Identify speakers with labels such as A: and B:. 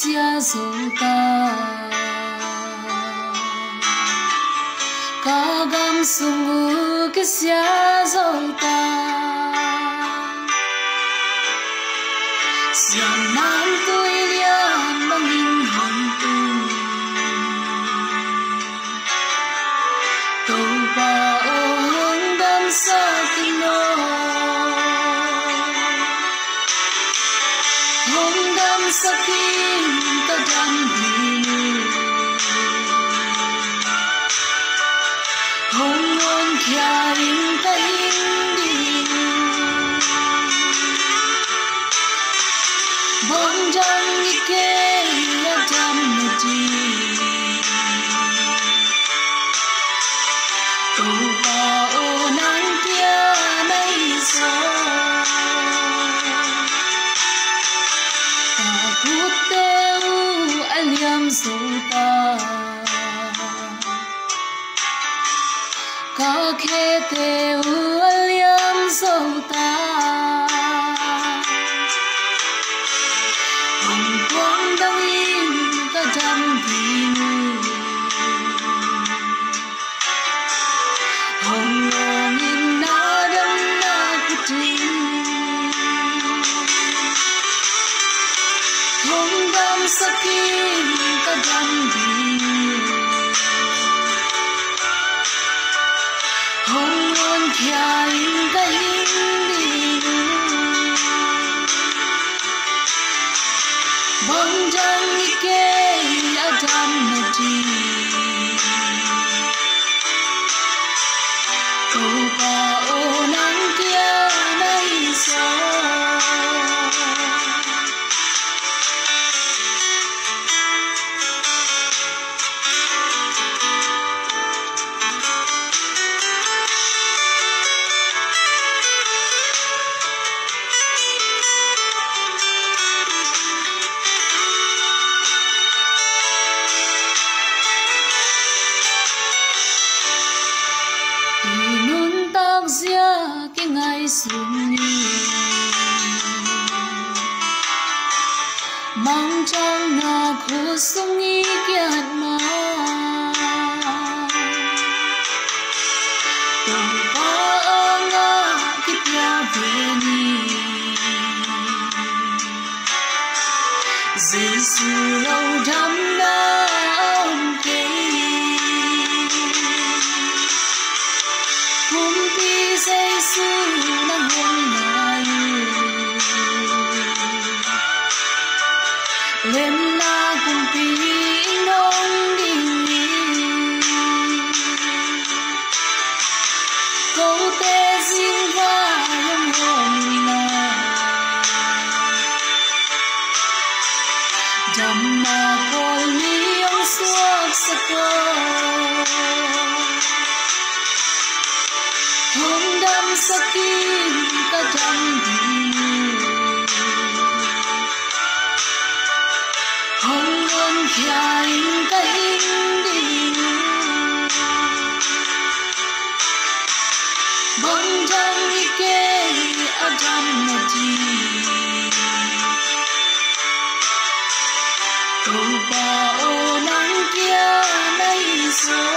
A: xia dấu ta ca gam sung u cái xia dấu ta xiang nam tôi lian bang in hồng tu tàu ba ô hương đam sa kinh nô hồng đam sa kinh ta đam đi hồng ngon kia in ta in đi bom jang ike ya jam muji tu ba o nang kia nay so ta puteu aliam sota ka khete aliam sota quang đang im ta đam đi hồng ngon in na đam na kuti hồng đam sakin ta đam đi hồng ngon kia in ta in đi bom jang ike adam muji tu ba o nang kia nay so cái ngày xuân đi mang trong na khu sông đi kiệt mà từng có nga cái bia về đi Giêsu lâu đắm na ông kê kumpi Giêsu nang hong na lên na kumpi nong đi câu tê xin va yong hong na đam na kol ni ông suak sakwa hồng đam sakin ta đam đi hồng ngon kia in ta in đi bom jang ike adam muji tu ba o nang kia nay so